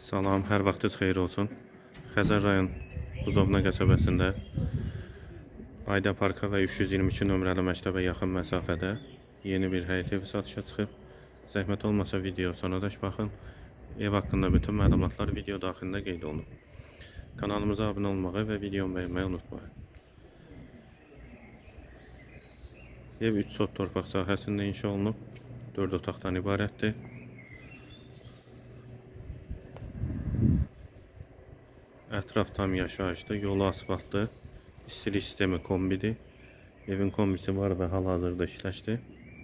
Salam, hər vaxtınız xeyir olsun. Xəzər rayon Buzovna qəsəbəsində Ayda Parka və 322 nömrəli məktəbə yaxın məsafədə yeni bir həyət evi satışa çıxıb. Zəhmət olmasa video sonradək baxın. Ev haqqında bütün məlumatlar video daxilində qeyd olunub. Kanalımıza abunə olmağı və videomu bəyənməyi unutmayın. Ev 3 sot torpaq sahəsində inşa olunub. 4 otaqdan ibarətdir. Ətraf tam yaşayışlı, yolu asfaltlı, istilik sistemi kombidir. Evin kombisi var və hal-hazırda işləşdi.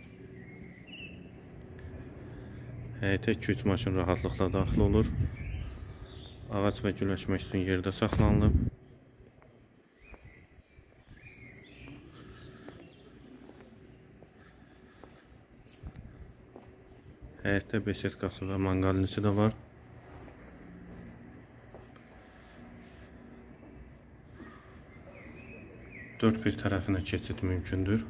Həyətə 2-3 maşın rahatlıqla daxil olur. Ağac və güləşmək üçün yerdə saxlanılıb. Həyətdə besetkası və manqalnisi də var. Dörd bir tərəfinə keçid mümkündür.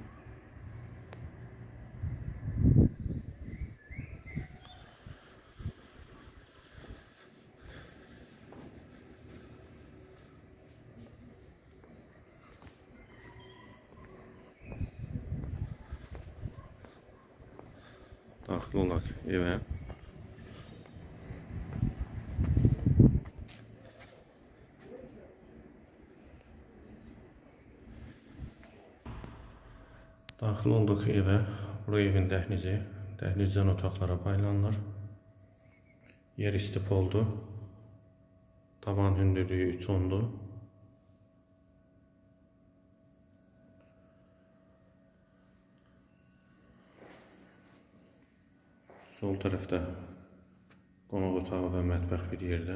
Daxil olaq evə. Daxil olduq evə. Bu evin dəhlizi. Dəhlizdən otaqlara paylanılır. Yer istip oldu. Tavan hündürlüyü 3 ondur. Sol tərəfdə qonaq otağı və mətbəx bir yerdə.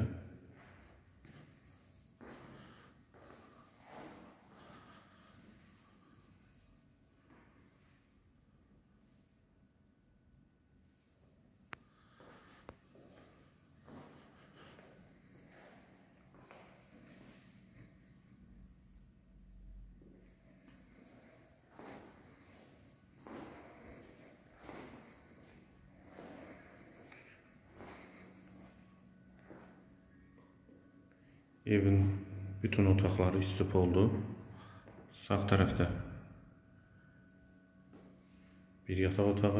Evin bütün otaqları istip oldu. Sağ tərəfdə bir yataq otağı,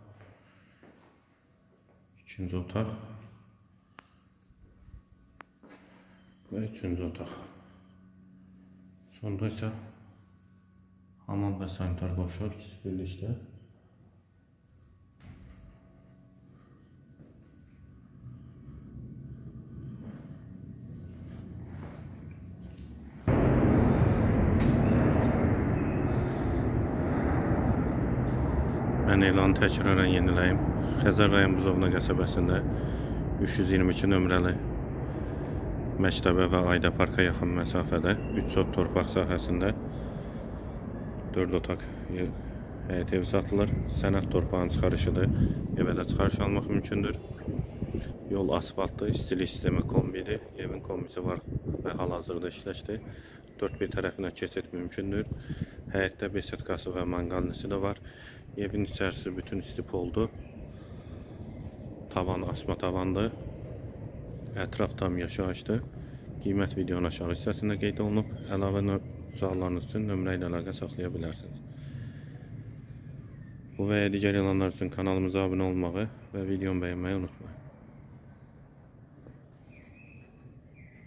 ikinci otaq və üçüncü otaq. Sonda isə hamam və sanitar qovşaq ikisi birlikdə. Mən elanı təkrarən yeniləyim. Xəzər rayon Buzovna qəsəbəsində 322 nömrəli məktəbə və Ayda Parka yaxın məsafədə 3 sot torpaq sahəsində 4 otaq həyət evi satılır. Sənəd torpağın çıxarışıdır. Evə də çıxarış almaq mümkündür. Yol asfaltlı, istilik sistemi kombidir. Evin kombisi var və hal-hazırda işləşdi. 4 bir tərəfinə keçid mümkündür. Həyətdə besetkası və manqalnisi də var. Evin içərisi bütün istip oldu. Tavan asma tavandır. Ətraf tam yaşayışdır. Qiymət videonun aşağı hissəsində qeyd olunub. Əlavə suallarınız üçün nömrə ilə əlaqə saxlaya bilərsiniz. Bu və ya digər elanlar üçün kanalımıza abunə olmağı və videomu bəyənməyi unutmayın.